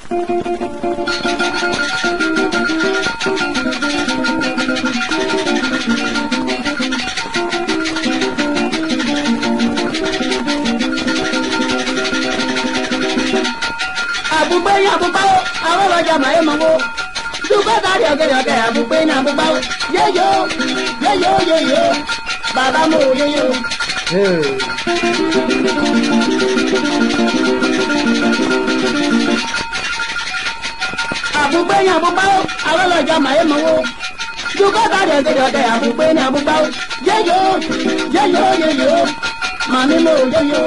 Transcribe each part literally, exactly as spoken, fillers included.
Abugbe ni abugba o, àwọn ọlọ́jà máa yé mọ́ o. Dúpẹ́ kárí ọ̀gẹ̀dẹ̀ ọ̀gẹ̀ abugbe ni abugba o. Yéyó, yéyó, yéyó, bàbá mo yéyó. Abugbe ni abugba o, àwọn ọlọ́jà máa yé mọ́ o. Dúpẹ́ kárí ọ̀gẹ̀dẹ̀ ọ̀gẹ̀ abugbe ni abugba o. Yéyó, yéyó, yéyó, màmí mo yéyó.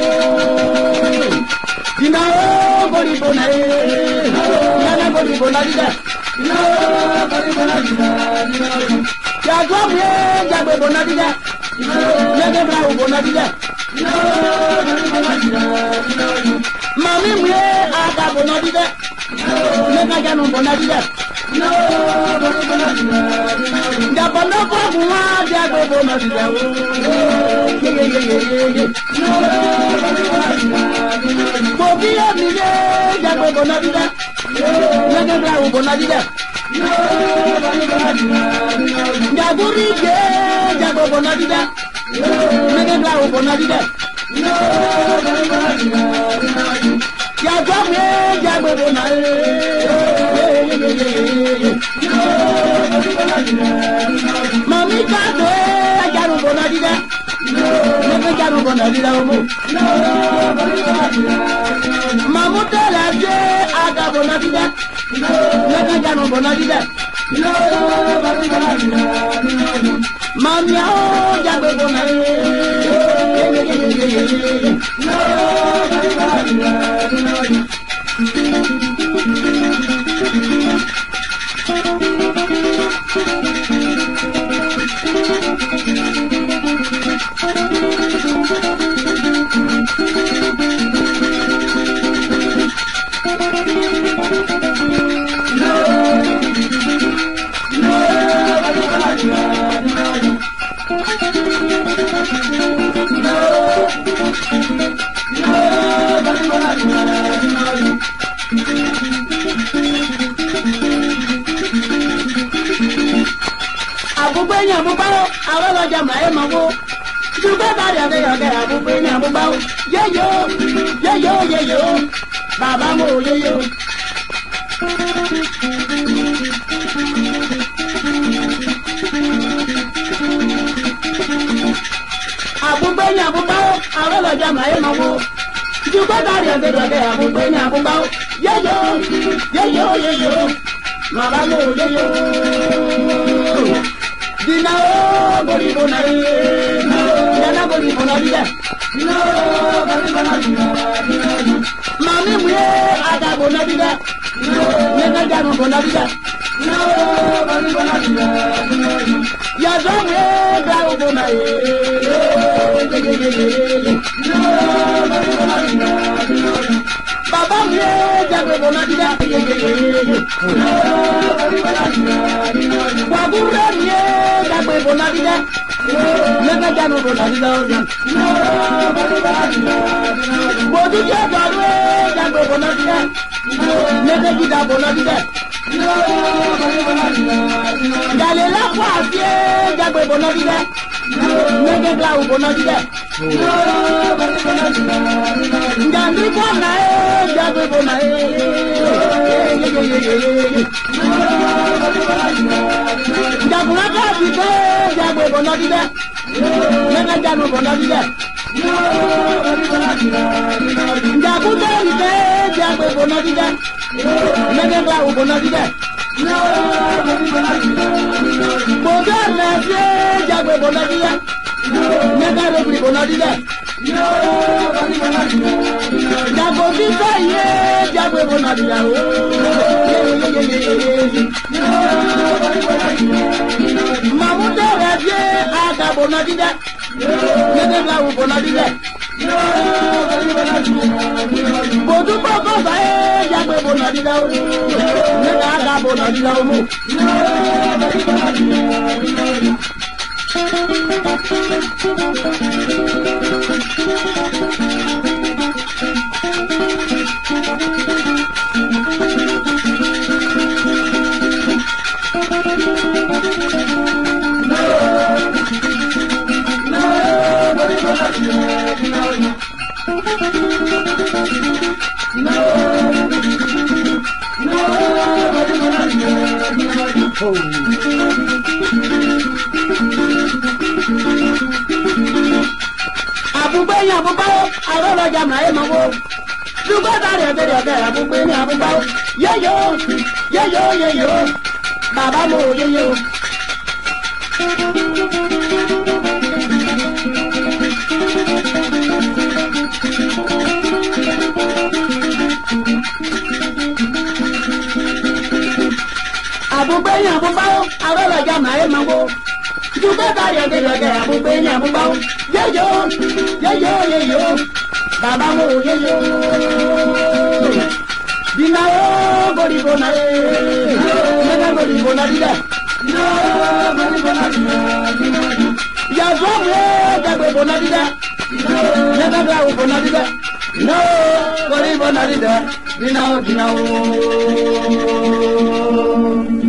Dina o bori bona e, yana bori bona dida. Dina o bori bona dida. Ya gwa mwe jagbe bona dida. Yage bra o bona dida. Dina o bori bona dida. Mami mwe aga bona dida. Neka janu bona dida. Dina o bori bona dida. Ya bono kwa mwa jagbe bona dida. Ye ye ye ye ye. Dina o bori bona dida. Bobi emile jagbe bona dida. Yage bra o bona dida. Jaguri je jagbe bona dida. Yage bra o bona dida. Jagwe jagbe bona e. Mami kato e jaru bona dida. Yage jaru bona dida omo. Mamute la je aga bona dida. Yage jaru bona dida. Mami o jagbe bona e. Abugbe ni abugba o, àwọn ọlọ́jà máa yé mọ́ o. Dúpẹ́ kárí ọ̀gẹ̀dẹ̀ ọ̀gẹ̀ abugbe ni abugba o. Yéyó, yéyó, yéyó, bàbá mo yéyó. Abugbe ni abugba o, àwọn ọlọ́jà máa yé mọ́ o. Dúpẹ́ kárí ọ̀gẹ̀dẹ̀ ọ̀gẹ̀ abugbe ni abugba o. Yéyó, yéyó, yéyó, bàbá mo yéyó. Dina o bori bona e, yana bori bona dida. Dina o bori bona dida. Mami mwe aga bona dida. Yana jaru bona dida. Dina o bori bona dida. Ya zomwe ga bona e. Dina o bori bona dida. Baba mwe jaru bona dida. Dina o bori bona dida. Wabure mwe jagbe bona dida. Nega janu bona dida oja. Bodu je barwe jagbe bona dida. Nega jida bona dida. Gale la kwa fie jagbe bona dida. Nega bla bona dida. Njandi bona e jagbe bona e. Jagura ka dide jagbe bona dida. Nega janu bona dida. Jagute dide jagbe bona dida. Nega bla bona dida. Bodo na fie jagbe bona dida. Nega rebri bona dida. Jago dida ye jagbe bona dida. Mamute raje aga bona dida. Nega bla bona dida. Bodu boko ba e jagbe bona dida. Nega aga bona dida omo. Thank you. Oh. Abugbe ni abugba o, aro lọjà mà ẹ máa wo. Dúgbò tàrí ẹgbẹ̀rẹ̀ ọ̀gẹ̀ abugbe ni abugba o. Yéyó, yéyó, yéyó, bàbá mo yéyó. Abugbe ni abugba o, aro lọjà mà ẹ máa wo. Dúgbò tàrí ẹgbẹ̀rẹ̀ ọ̀gẹ̀ abugbe ni abugba o. Yéyó, yéyó, yéyó, bàbá mo yéyó. Dina o bori bona e, mena bori bona dida. Dina o bori bona dida. Ya zomwe jagbe bona dida. Mena da o bona dida. Dina o bori bona dida. Dina o dina o.